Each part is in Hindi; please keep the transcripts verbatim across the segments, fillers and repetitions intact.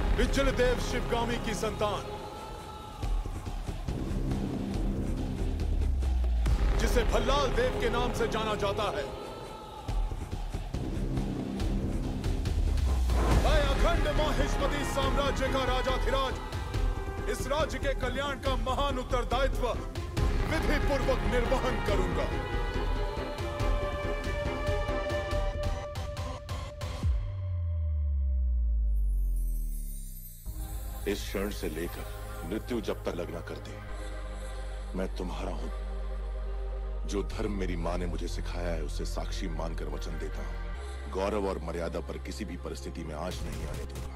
विजल देव शिवगामी की संतान, जिसे भल्लाल देव के नाम से जाना जाता है। मैं अखंड माहिष्मती साम्राज्य का राजाधिराज इस राज्य के कल्याण का महान उत्तरदायित्व विधि पूर्वक निर्वहन करूंगा। इस क्षण से लेकर मृत्यु जब तक लगना कर दे, मैं तुम्हारा हूं। जो धर्म मेरी मां ने मुझे सिखाया है उसे साक्षी मानकर वचन देता हूं, गौरव और मर्यादा पर किसी भी परिस्थिति में आंच नहीं आने दूंगा।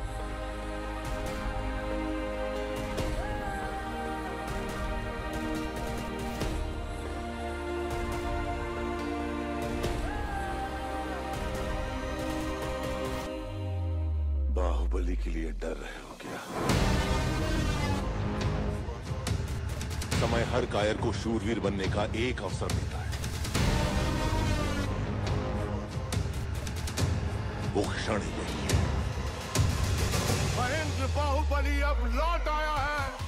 बाहुबली के लिए डर रहे हो क्या? समय हर कायर को शूरवीर बनने का एक अवसर देता है। वो क्षण यही है। महेंद्र बाहुबली अब लौट आया है।